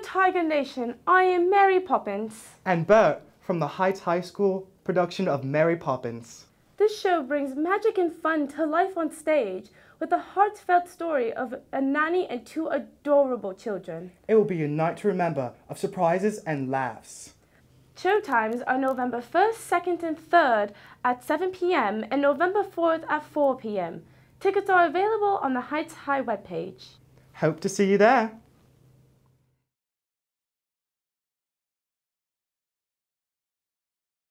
Tiger Nation, I am Mary Poppins. And Bert from the Heights High School production of Mary Poppins. This show brings magic and fun to life on stage with a heartfelt story of a nanny and two adorable children. It will be a night to remember of surprises and laughs. Show times are November 1st, 2nd, and 3rd at 7 p.m. and November 4th at 4 p.m. Tickets are available on the Heights High webpage. Hope to see you there.